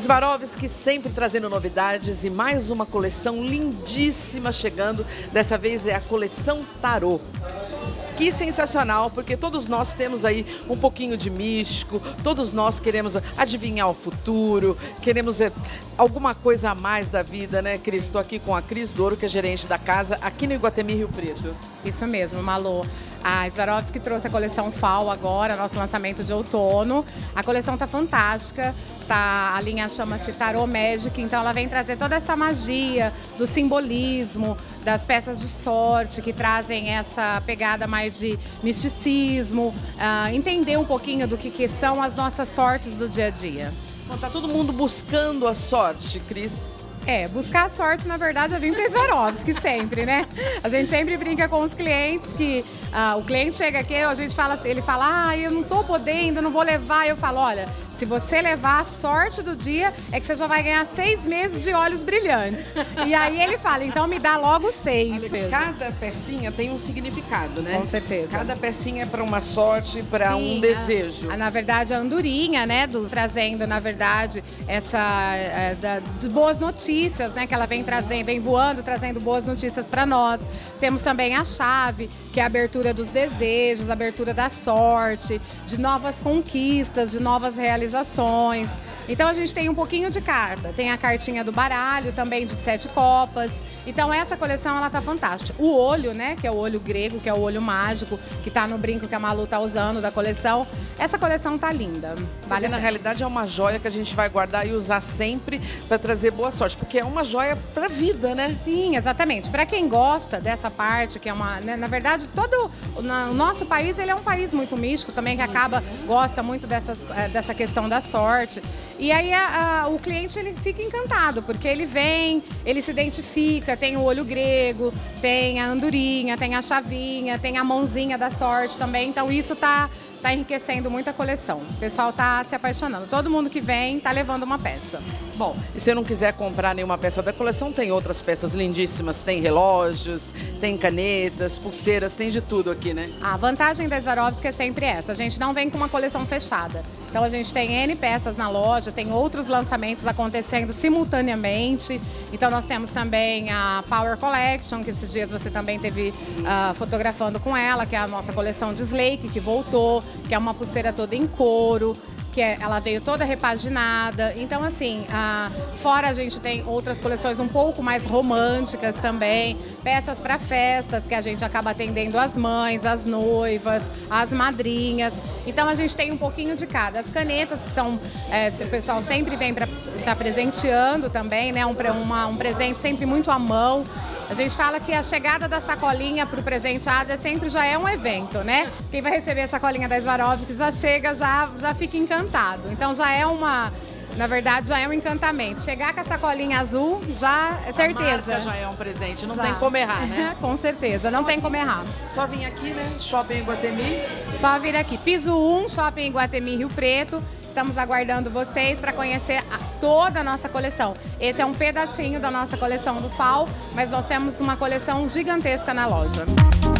Swarovski sempre trazendo novidades e mais uma coleção lindíssima chegando. Dessa vez é a coleção Tarô. Que sensacional, porque todos nós temos aí um pouquinho de místico, todos nós queremos adivinhar o futuro, queremos alguma coisa a mais da vida, né, Cris? Estou aqui com a Cris Douro, que é gerente da casa aqui no Iguatemi Rio Preto. Isso mesmo, Malu. A Swarovski trouxe a coleção Fall agora, nosso lançamento de outono. A coleção tá fantástica, a linha chama-se Tarô Magic, então ela vem trazer toda essa magia do simbolismo, das peças de sorte que trazem essa pegada mais de misticismo, entender um pouquinho do que são as nossas sortes do dia a dia. Bom, tá todo mundo buscando a sorte, Cris? Buscar a sorte, na verdade, é vir para Swarovski sempre, né? A gente sempre brinca com os clientes que o cliente chega aqui, a gente fala assim, ele fala, eu não tô podendo, não vou levar. Eu falo, olha, se você levar a sorte do dia, é que você já vai ganhar 6 meses de olhos brilhantes. E aí ele fala, então me dá logo 6. Olha, cada pecinha tem um significado, né? Com certeza. Cada pecinha é para uma sorte, para um desejo. Na verdade, a andorinha, né, trazendo, na verdade, de boas notícias, né, que ela vem trazendo, vem voando, trazendo boas notícias para nós. Temos também a chave, que é a abertura dos desejos, a abertura da sorte, de novas conquistas, de novas realizações. Então a gente tem um pouquinho de cada. Tem a cartinha do baralho, também de 7 copas. Então essa coleção, ela tá fantástica. O olho, né, que é o olho grego, que é o olho mágico, que tá no brinco que a Malu tá usando da coleção. Essa coleção tá linda. Mas na realidade é uma joia que a gente vai guardar e usar sempre para trazer boa sorte, porque é uma joia para a vida, né? Sim, exatamente. Para quem gosta dessa parte, que é uma, né, na verdade, o nosso país, ele é um país muito místico também, que gosta muito dessa questão da sorte. E aí o cliente, ele fica encantado, porque ele vem, ele se identifica, tem o olho grego, tem a andorinha, tem a chavinha, tem a mãozinha da sorte também. Então isso tá enriquecendo muito a coleção. O pessoal tá se apaixonando. Todo mundo que vem tá levando uma peça. Bom, e se eu não quiser comprar nenhuma peça da coleção, tem outras peças lindíssimas. Tem relógios, tem canetas, pulseiras, tem de tudo aqui, né? A vantagem da Swarovski é sempre essa. A gente não vem com uma coleção fechada. Então a gente tem N peças na loja, tem outros lançamentos acontecendo simultaneamente. Então nós temos também a Power Collection, que esses dias você também teve fotografando com ela, que é a nossa coleção de Slake, que voltou, que é uma pulseira toda em couro, ela veio toda repaginada. Então, assim, fora a gente tem outras coleções um pouco mais românticas também, peças para festas, que a gente acaba atendendo as mães, as noivas, as madrinhas. Então, a gente tem um pouquinho de cada. As canetas, que são, o pessoal sempre vem para estar presenteando também, né? Um presente sempre muito à mão. A gente fala que a chegada da sacolinha para o presenteado já é um evento, né? Quem vai receber a sacolinha da Swarovski já chega, já fica encantado. Então na verdade, já é um encantamento. Chegar com a sacolinha azul, já é certeza. A marca já é um presente, não tem como errar, né? Com certeza, não tem como errar. Só vir aqui, né? Shopping Iguatemi. Só vir aqui. Piso 1, Shopping Iguatemi Rio Preto. Estamos aguardando vocês para conhecer toda a nossa coleção. Esse é um pedacinho da nossa coleção do Fall, mas nós temos uma coleção gigantesca na loja.